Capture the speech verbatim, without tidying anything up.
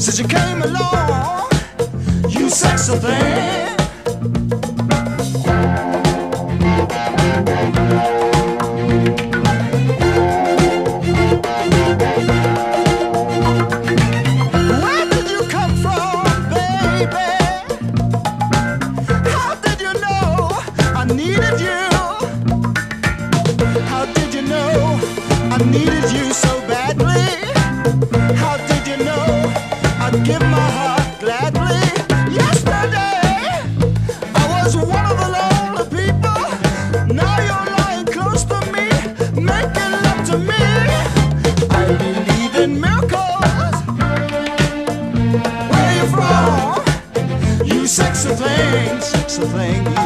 since you came along, you sexy thing. Where did you come from, baby? How did you know I needed you? How did you know I needed you so badly? How did you know I'd give my heart gladly? Yesterday I was one of the lonely people. Now you're lying close to me, making love to me. I believe in miracles. Where you from? You sexy thing, sexy thing.